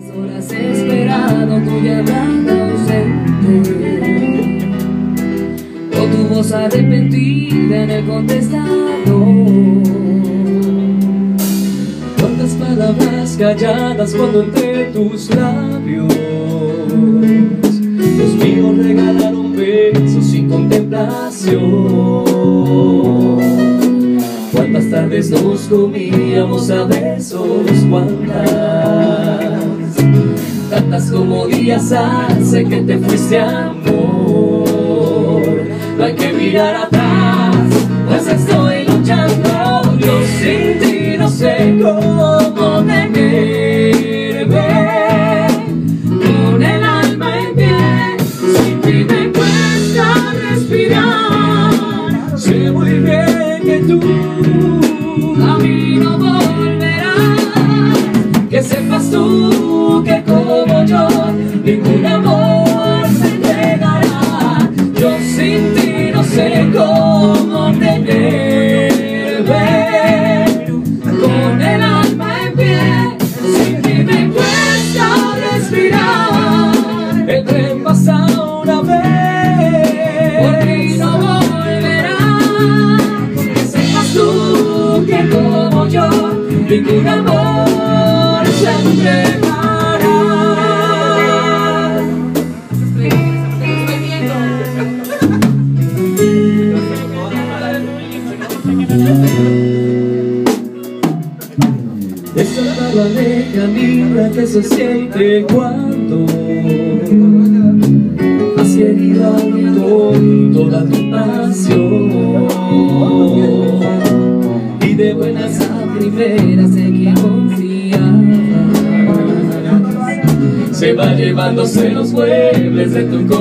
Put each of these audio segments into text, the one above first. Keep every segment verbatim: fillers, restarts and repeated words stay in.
Horas esperado tu llamada ausente, o tu voz arrepentida en el contestador. Cuántas palabras calladas cuando entre tus labios los míos regalaron besos sin contemplación. Cuántas tardes nos comíamos a besos, cuántas, tantas como días hace que te fuiste, amor. No hay que mirar atrás, pues estoy luchando. Yo sin ti no sé cómo tenerme, con el alma en pie. Sin ti me cuesta respirar. Sé muy bien que tú a mí no volverás. Que sepas tú que como yo ningún amor se entregará. Yo sin ti no sé cómo tenerme, con el alma en pie. Sin ti me cuesta respirar. El tren pasa una vez, por ti no volverás. Que sepas tú que como yo ningún amor se entregará. Esa palabra mía que se siente cuando has querido a alguien con toda tu pasión, y de buenas a primeras en quien confiabas se va llevándose los muebles de tu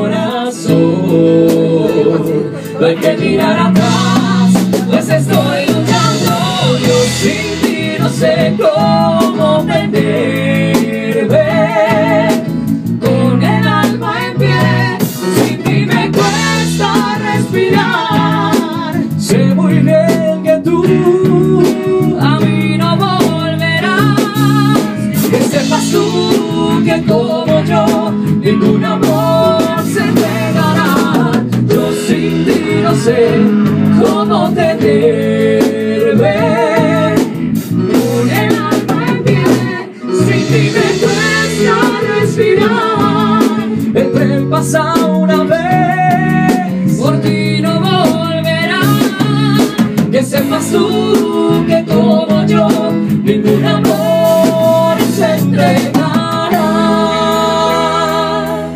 corazón. No hay que mirar atrás, pues estoy luchando. Yo sin ti no sé cómo tenerme, con el alma en pie. Sin ti me cuesta respirar. Sé muy bien que tú a mí no volverás. Que sepas tú que como yo ningún amor se entregará. Yo sin ti no sé cómo tenerme, con el alma en pie. Sin ti me cuesta respirar. El tren pasa una vez, por ti no volverá. Que sepas tú que como yo ningún amor se entregará.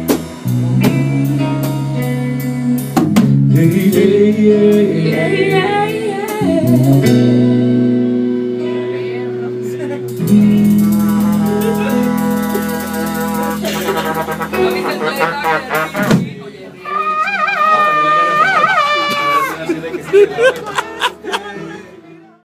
Yeah, yeah, yeah, yeah.